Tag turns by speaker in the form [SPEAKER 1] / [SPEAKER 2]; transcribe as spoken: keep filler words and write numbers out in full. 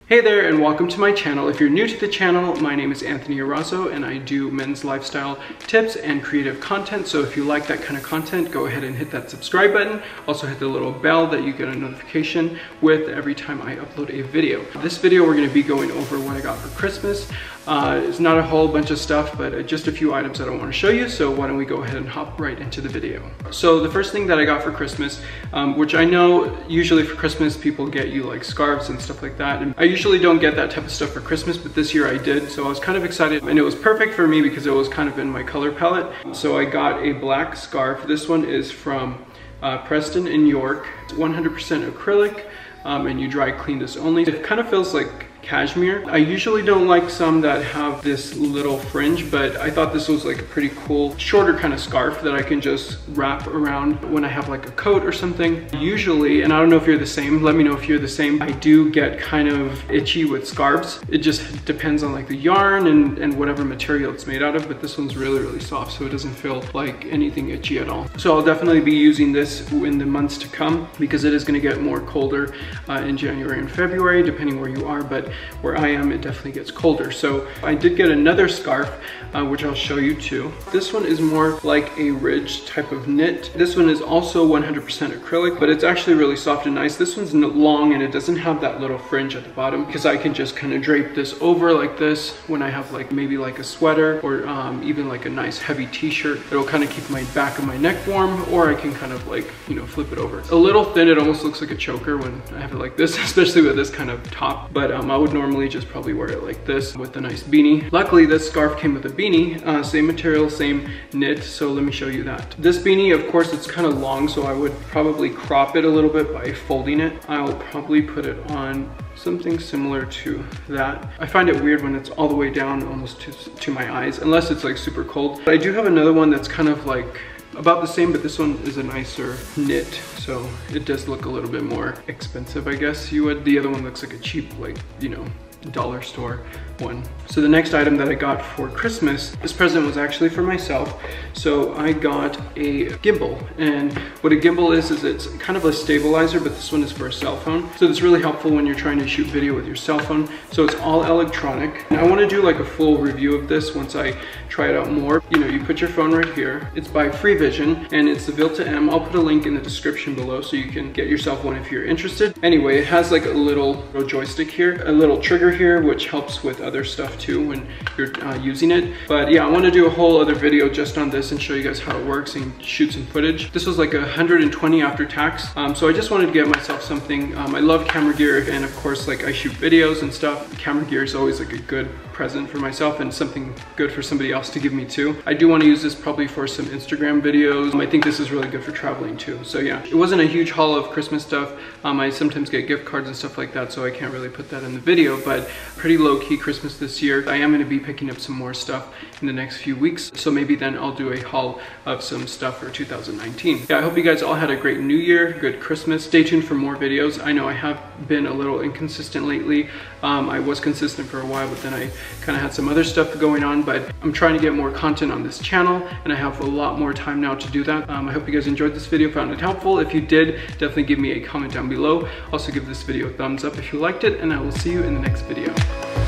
[SPEAKER 1] Hey there and welcome to my channel. If you're new to the channel, my name is Anthony Arazo and I do men's lifestyle tips and creative content. So if you like that kind of content, go ahead and hit that subscribe button. Also hit the little bell that you get a notification with every time I upload a video. This video we're going to be going over what I got for Christmas. Uh, it's not a whole bunch of stuff, but just a few items that I want to show you. So why don't we go ahead and hop right into the video. So the first thing that I got for Christmas, um, which I know usually for Christmas people get you like scarves and stuff like that. And I usually don't get that type of stuff for Christmas, but this year I did. So I was kind of excited and it was perfect for me because it was kind of in my color palette. So I got a black scarf. This one is from uh, Preston in York. It's one hundred percent acrylic um, and you dry clean this only. It kind of feels like cashmere. I usually don't like some that have this little fringe, but I thought this was like a pretty cool shorter kind of scarf that I can just wrap around when I have like a coat or something. Usually, and I don't know if you're the same, let me know if you're the same, I do get kind of itchy with scarves. It just depends on like the yarn and, and whatever material it's made out of, but this one's really, really soft, so it doesn't feel like anything itchy at all. So I'll definitely be using this in the months to come because it is gonna get more colder uh, in January and February, depending where you are, but where I am, it definitely gets colder. So I did get another scarf, uh, which I'll show you too. This one is more like a ridge type of knit. This one is also one hundred percent acrylic, but it's actually really soft and nice. This one's long and it doesn't have that little fringe at the bottom because I can just kind of drape this over like this when I have like maybe like a sweater or um, even like a nice heavy t-shirt. It'll kind of keep my back of my neck warm, or I can kind of like, you know, flip it over. A little thin, it almost looks like a choker when I have it like this, especially with this kind of top, but um, I would normally just probably wear it like this with a nice beanie. Luckily this scarf came with a beanie, uh, same material, same knit, so let me show you that. This beanie, of course, it's kind of long, so I would probably crop it a little bit by folding it. I'll probably put it on something similar to that. I find it weird when it's all the way down almost to, to my eyes, unless it's like super cold. But I do have another one that's kind of like about the same, but this one is a nicer knit, so it does look a little bit more expensive, I guess you would. The other one looks like a cheap, like, you know, dollar store one. So the next item that I got for Christmas, this present was actually for myself. So I got a gimbal, and what a gimbal is is it's kind of a stabilizer, but this one is for a cell phone. So it's really helpful when you're trying to shoot video with your cell phone. So it's all electronic. And I want to do like a full review of this once I try it out more. You know, you put your phone right here. It's by Freevision and it's the Vilta M. I'll put a link in the description below so you can get yourself one if you're interested. Anyway, it has like a little joystick here, a little trigger here, which helps with other stuff too when you're uh, using it. But yeah, I want to do a whole other video just on this and show you guys how it works and shoot some footage. This was like one hundred twenty after tax, um, so I just wanted to get myself something. um, I love camera gear, and of course like I shoot videos and stuff. Camera gear is always like a good present for myself and something good for somebody else to give me too. I do want to use this probably for some Instagram videos. um, I think this is really good for traveling too. So yeah, it wasn't a huge haul of Christmas stuff. um, I sometimes get gift cards and stuff like that, so I can't really put that in the video, but pretty low-key Christmas this year. I am going to be picking up some more stuff in the next few weeks, so maybe then I'll do a haul of some stuff for two thousand nineteen. Yeah, I hope you guys all had a great new year, good Christmas. Stay tuned for more videos. I know I have been a little inconsistent lately. um, I was consistent for a while, but then I kind of had some other stuff going on, but I'm trying to get more content on this channel and I have a lot more time now to do that. um, I hope you guys enjoyed this video, found it helpful. If you did, definitely give me a comment down below. Also give this video a thumbs up if you liked it, and I will see you in the next video.